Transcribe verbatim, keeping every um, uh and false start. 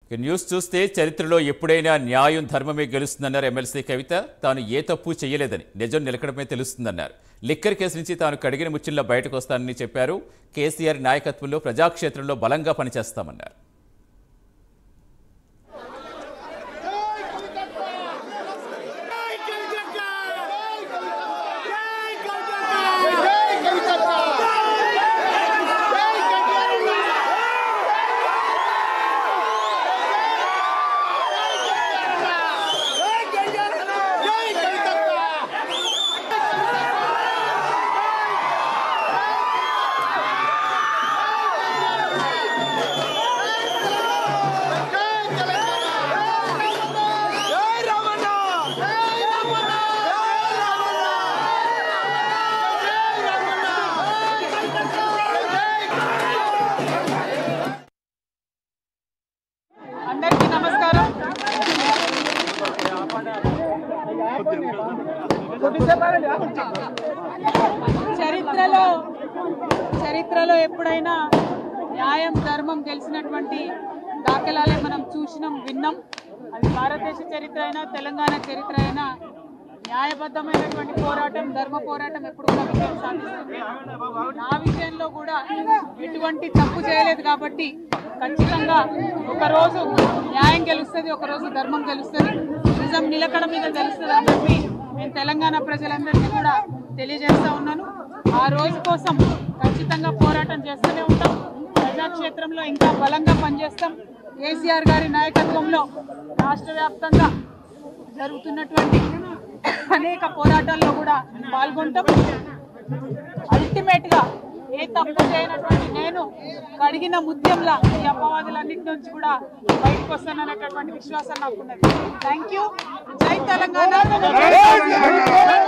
News చూస్తే చరిత్రలో ఎప్పుడైనా న్యాయం ధర్మమే గెలుస్తుందన్నారు ఎమ్మెల్సీ కవిత. తాను ఏ తప్పు చేయలేదని నిజం నిలకడమే తెలుస్తుందన్నారు. లిక్కర్ కేసు నుంచి తాను కడిగిన ముచ్చిల్లో బయటకు వస్తానని చెప్పారు. కేసీఆర్ నాయకత్వంలో ప్రజాక్షేత్రంలో బలంగా పనిచేస్తామన్నారు. అందరికీ నమస్కారం. చరిత్రలో చరిత్రలో ఎప్పుడైనా న్యాయం ధర్మం గెలిచినటువంటి దాఖలాలే మనం చూసినాం, విన్నాం. అది భారతదేశ చరిత్ర అయినా తెలంగాణ చరిత్ర అయినా న్యాయబద్ధమైనటువంటి పోరాటం, ధర్మ పోరాటం ఎప్పుడు కూడా విజయం సాధిస్తుంది. నా విషయంలో కూడా ఎటువంటి తప్పు చేయలేదు కాబట్టి ఖచ్చితంగా ఒకరోజు న్యాయం గెలుస్తుంది, ఒకరోజు ధర్మం గెలుస్తుంది, నిజం నిలకడ మీద గెలుస్తుంది అని చెప్పి నేను తెలంగాణ ప్రజలందరికీ కూడా తెలియజేస్తా ఉన్నాను. ఆ రోజు కోసం ఖచ్చితంగా పోరాటం చేస్తూనే ఉంటాం. ప్రజాక్షేత్రంలో ఇంకా బలంగా పనిచేస్తాం. కేసీఆర్ గారి నాయకత్వంలో రాష్ట్ర వ్యాప్తంగా జరుగుతున్నటువంటి అనేక పోరాటాల్లో కూడా పాల్గొంటాం. అల్టిమేట్ గా ఏ తప్పు చేయనటువంటి నేను కడిగిన ముత్యంలా ఈ అపవాదులన్నిటి నుంచి కూడా బయటకు వస్తాననేటటువంటి విశ్వాసం నాకున్నది. Thank you. జై తెలంగాణ.